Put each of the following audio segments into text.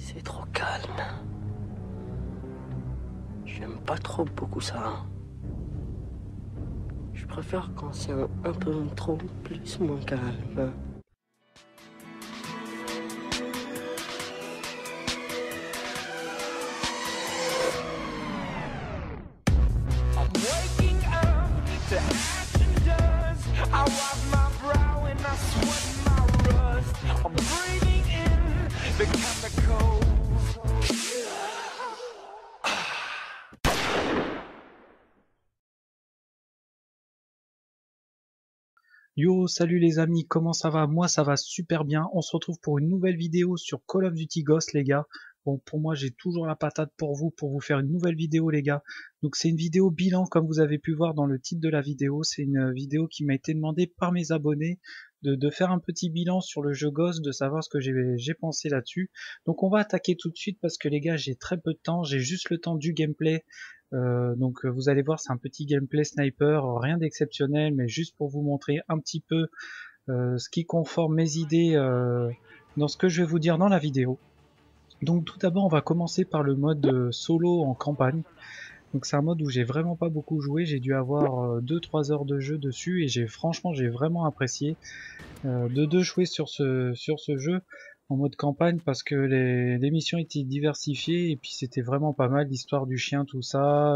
C'est trop calme. J'aime pas trop beaucoup ça. Je préfère quand c'est un peu trop plus moins calme. Yo, salut les amis, comment ça va? Moi ça va super bien, on se retrouve pour une nouvelle vidéo sur Call of Duty Ghosts les gars. Bon, pour moi j'ai toujours la patate pour vous faire une nouvelle vidéo les gars. Donc c'est une vidéo bilan comme vous avez pu voir dans le titre de la vidéo, c'est une vidéo qui m'a été demandée par mes abonnés de faire un petit bilan sur le jeu Ghosts, de savoir ce que j'ai pensé là-dessus. Donc on va attaquer tout de suite parce que les gars j'ai très peu de temps, j'ai juste le temps du gameplay. Donc vous allez voir, c'est un petit gameplay sniper, rien d'exceptionnel, mais juste pour vous montrer un petit peu ce qui conforme mes idées dans ce que je vais vous dire dans la vidéo. Donc tout d'abord on va commencer par le mode solo en campagne. Donc c'est un mode où j'ai vraiment pas beaucoup joué, j'ai dû avoir 2-3 heures de jeu dessus et franchement j'ai vraiment apprécié de jouer sur ce jeu en mode campagne parce que les missions étaient diversifiées et puis c'était vraiment pas mal, l'histoire du chien, tout ça,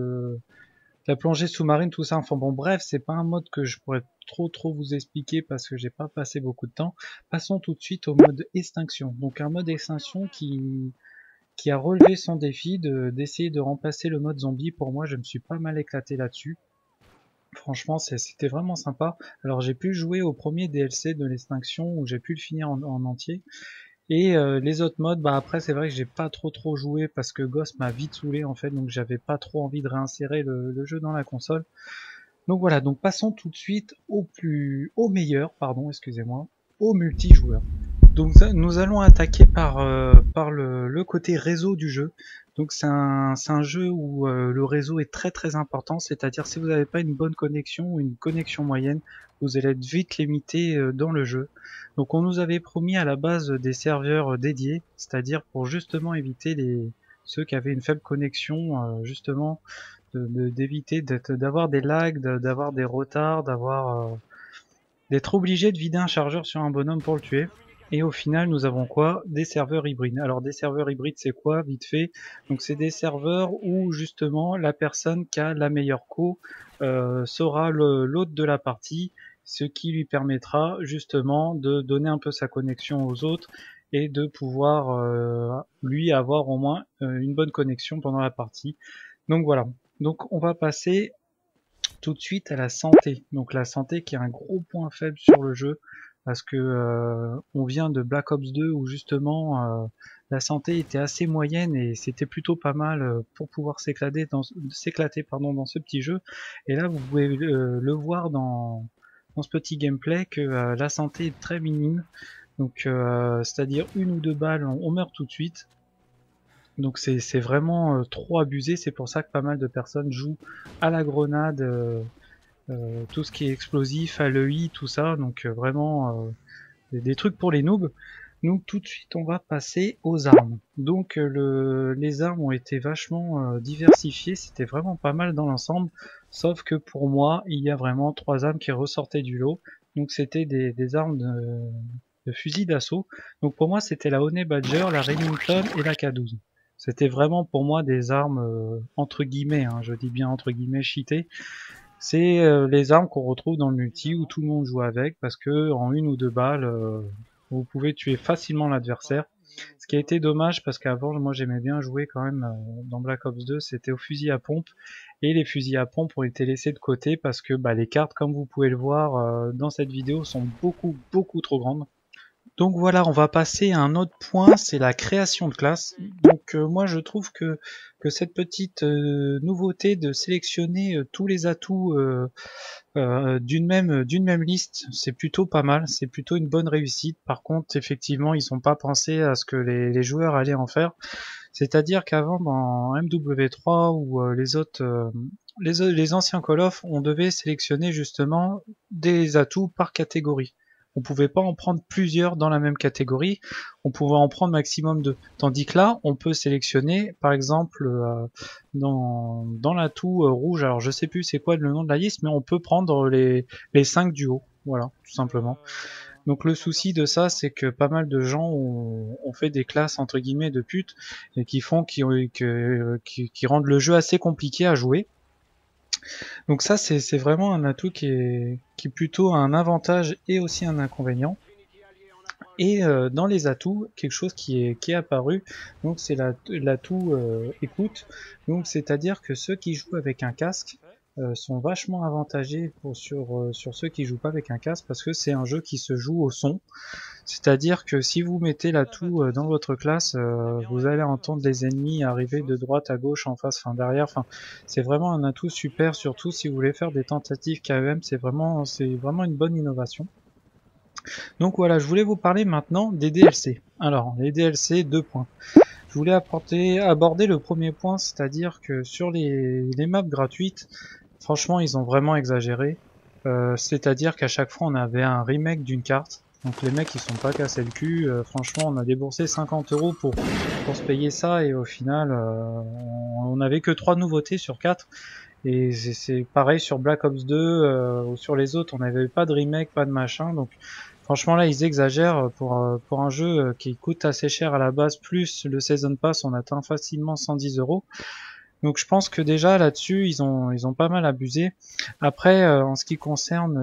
la plongée sous-marine, tout ça. Enfin bon, bref, c'est pas un mode que je pourrais trop vous expliquer parce que j'ai pas passé beaucoup de temps. Passons tout de suite au mode extinction. Donc un mode extinction qui a relevé son défi d'essayer de remplacer le mode zombie. Pour moi, je me suis pas mal éclaté là-dessus. Franchement, c'était vraiment sympa. Alors j'ai pu jouer au premier DLC de l'extinction où j'ai pu le finir en entier. Et les autres modes, bah après c'est vrai que j'ai pas trop joué parce que Ghost m'a vite saoulé en fait, donc j'avais pas trop envie de réinsérer le jeu dans la console. Donc voilà, donc passons tout de suite au meilleur, pardon, excusez-moi, au multijoueur. Donc nous allons attaquer par le côté réseau du jeu. Donc c'est un jeu où le réseau est très important, c'est-à-dire si vous n'avez pas une bonne connexion ou une connexion moyenne, vous allez être vite limité dans le jeu. Donc on nous avait promis à la base des serveurs dédiés, c'est-à-dire pour justement éviter ceux qui avaient une faible connexion, justement d'éviter d'avoir des lags, d'avoir des retards, d'être obligé de vider un chargeur sur un bonhomme pour le tuer. Et au final, nous avons quoi? Des serveurs hybrides. Alors des serveurs hybrides, c'est quoi? Vite fait. Donc c'est des serveurs où justement la personne qui a la meilleure sera l'hôte de la partie, ce qui lui permettra justement de donner un peu sa connexion aux autres et de pouvoir lui avoir au moins une bonne connexion pendant la partie. Donc voilà. Donc on va passer tout de suite à la santé. Donc la santé qui est un gros point faible sur le jeu parce que on vient de Black Ops 2 où justement la santé était assez moyenne et c'était plutôt pas mal pour pouvoir s'éclater dans ce petit jeu. Et là vous pouvez le voir dans ce petit gameplay que la santé est très minime. Donc c'est-à-dire une ou deux balles, on meurt tout de suite. Donc c'est vraiment trop abusé, c'est pour ça que pas mal de personnes jouent à la grenade, tout ce qui est explosif, à l'EI, tout ça, donc vraiment des trucs pour les noobs. Donc tout de suite on va passer aux armes. Donc les armes ont été vachement diversifiées, c'était vraiment pas mal dans l'ensemble, sauf que pour moi il y a vraiment trois armes qui ressortaient du lot. Donc c'était des armes de fusil d'assaut. Donc pour moi c'était la Honey Badger, la Remington et la K12. C'était vraiment pour moi des armes entre guillemets, hein, je dis bien entre guillemets cheatées. C'est les armes qu'on retrouve dans le multi où tout le monde joue avec parce que en une ou deux balles, vous pouvez tuer facilement l'adversaire. Ce qui a été dommage parce qu'avant, moi j'aimais bien jouer quand même dans Black Ops 2, c'était au fusil à pompe. Et les fusils à pompe ont été laissés de côté parce que bah, les cartes, comme vous pouvez le voir dans cette vidéo, sont beaucoup trop grandes. Donc voilà, on va passer à un autre point, c'est la création de classe. Donc moi je trouve que cette petite nouveauté de sélectionner tous les atouts d'une même liste, c'est plutôt pas mal, c'est plutôt une bonne réussite. Par contre, effectivement, ils n'ont pas pensé à ce que les joueurs allaient en faire. C'est-à-dire qu'avant, dans MW3 ou les autres, les anciens Call of, on devait sélectionner justement des atouts par catégorie. on pouvait pas en prendre plusieurs dans la même catégorie, on pouvait en prendre maximum 2. Tandis que là, on peut sélectionner, par exemple, dans l'atout rouge, alors je sais plus c'est quoi le nom de la liste, mais on peut prendre les 5 du haut, voilà, tout simplement. Donc le souci de ça, c'est que pas mal de gens ont fait des classes entre guillemets de putes et qui rendent le jeu assez compliqué à jouer. Donc ça, c'est vraiment un atout qui est plutôt un avantage et aussi un inconvénient. Et dans les atouts, quelque chose qui est apparu, donc c'est l'atout écoute. Donc c'est-à-dire que ceux qui jouent avec un casque sont vachement avantagés sur ceux qui jouent pas avec un casque, parce que c'est un jeu qui se joue au son. C'est-à-dire que si vous mettez l'atout dans votre classe, vous allez entendre les ennemis arriver de droite à gauche, en face, enfin derrière. Enfin, c'est vraiment un atout super, surtout si vous voulez faire des tentatives KEM. C'est vraiment une bonne innovation. Donc voilà, je voulais vous parler maintenant des DLC. Alors, les DLC, 2 points. Je voulais aborder le premier point, c'est-à-dire que sur les maps gratuites, franchement, ils ont vraiment exagéré. C'est-à-dire qu'à chaque fois, on avait un remake d'une carte. Donc les mecs, ils sont pas cassés le cul. Franchement, on a déboursé 50 € pour se payer ça, et au final, on n'avait que 3 nouveautés sur 4. Et c'est pareil sur Black Ops 2 ou sur les autres, on n'avait pas de remake, pas de machin. Donc franchement là, ils exagèrent pour un jeu qui coûte assez cher à la base, plus le Season Pass, on atteint facilement 110 €. Donc je pense que déjà là-dessus, ils ont pas mal abusé. Après, en ce qui concerne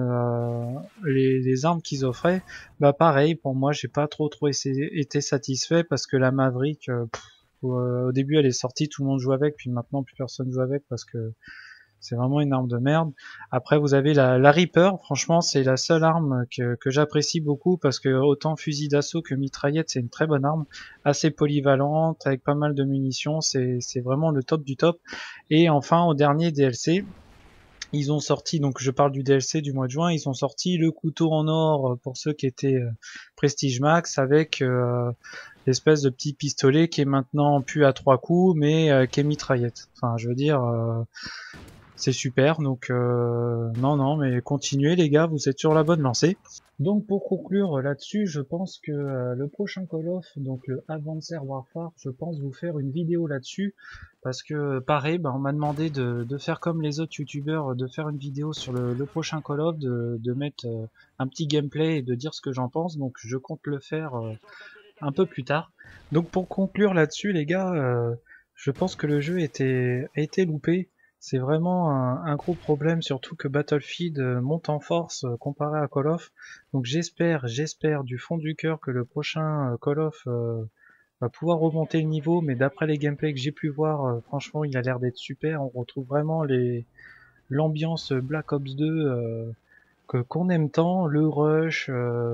les armes qu'ils offraient, bah pareil, pour moi, j'ai pas trop été satisfait, parce que la Maverick, au début elle est sortie, tout le monde joue avec, puis maintenant plus personne joue avec parce que c'est vraiment une arme de merde. Après, vous avez la Reaper. Franchement, c'est la seule arme que j'apprécie beaucoup, parce que autant fusil d'assaut que mitraillette, c'est une très bonne arme, assez polyvalente, avec pas mal de munitions. C'est vraiment le top du top. Et enfin, au dernier DLC, ils ont sorti, donc je parle du DLC du mois de juin, ils ont sorti le couteau en or pour ceux qui étaient Prestige Max, avec l'espèce de petit pistolet qui est maintenant plus à 3 coups, mais qui est mitraillette. Enfin, je veux dire... c'est super, donc non, mais continuez les gars, vous êtes sur la bonne lancée. Donc pour conclure là-dessus, je pense que le prochain Call of, donc le Advanced Warfare, je pense vous faire une vidéo là-dessus, parce que pareil, on m'a demandé de faire comme les autres youtubeurs, de faire une vidéo sur le prochain Call of, de mettre un petit gameplay et de dire ce que j'en pense, donc je compte le faire un peu plus tard. Donc pour conclure là-dessus les gars, je pense que le jeu a été loupé. C'est vraiment un gros problème, surtout que Battlefield monte en force comparé à Call of. Donc j'espère du fond du cœur que le prochain Call of va pouvoir remonter le niveau, mais d'après les gameplays que j'ai pu voir, franchement il a l'air d'être super. On retrouve vraiment l'ambiance Black Ops 2 qu'on aime tant, le rush,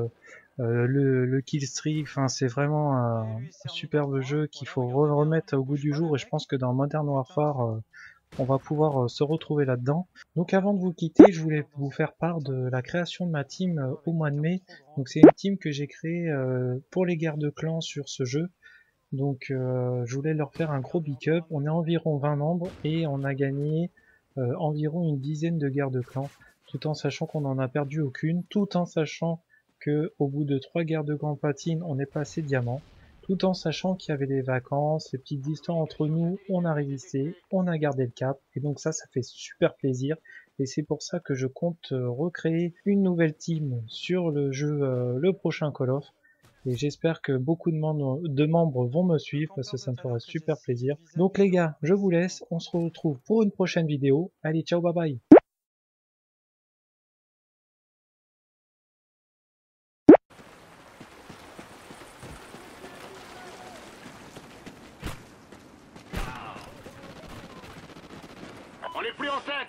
le killstreak, enfin c'est vraiment un superbe jeu qu'il faut remettre au goût du jour, et je pense que dans Modern Warfare on va pouvoir se retrouver là-dedans. Donc avant de vous quitter, je voulais vous faire part de la création de ma team au mois de mai. Donc c'est une team que j'ai créée pour les guerres de clans sur ce jeu. Donc je voulais leur faire un gros big up. On est environ 20 membres et on a gagné environ une dizaine de guerres de clans, tout en sachant qu'on n'en a perdu aucune, tout en sachant que au bout de 3 guerres de clans platine, on est passé diamant. Tout en sachant qu'il y avait les vacances, les petites histoires entre nous, on a résisté, on a gardé le cap, et donc ça fait super plaisir, et c'est pour ça que je compte recréer une nouvelle team sur le jeu, le prochain Call of, et j'espère que beaucoup de membres vont me suivre, parce que ça me ferait super plaisir. Donc les gars, je vous laisse, on se retrouve pour une prochaine vidéo, allez ciao bye bye. On est plus en tête.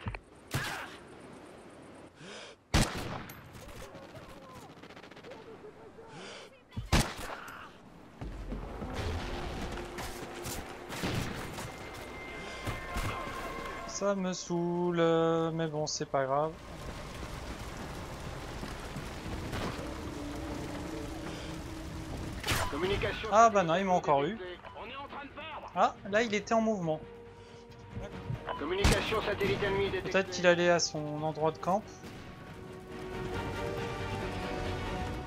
Ça me saoule, mais bon, c'est pas grave. Ah bah non, il m'a encore eu. Ah, là il était en mouvement. Communication satellite ennemie détectée. Peut-être qu'il allait à son endroit de camp.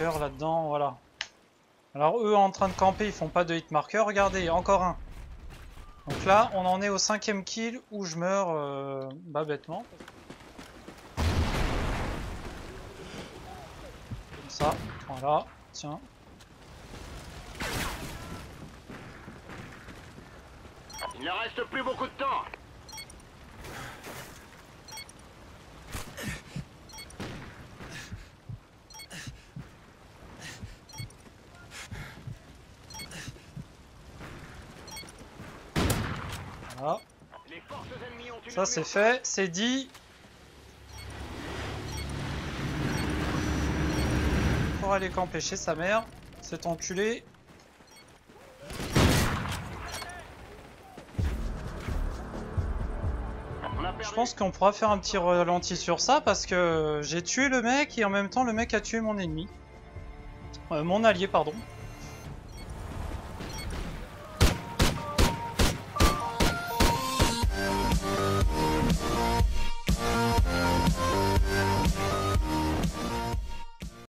marker là-dedans, voilà. Alors eux en train de camper, ils font pas de hit marker. Regardez, encore un. Donc là, on en est au 5e kill où je meurs bah, bêtement. Comme ça, voilà, tiens. Il ne reste plus beaucoup de temps. Voilà. Les forces ennemies ont une Ça c'est fait, c'est dit. Pour aller camper chez sa mère, cet enculé. Je pense qu'on pourra faire un petit ralenti sur ça parce que j'ai tué le mec et en même temps le mec a tué mon ennemi. Mon allié, pardon.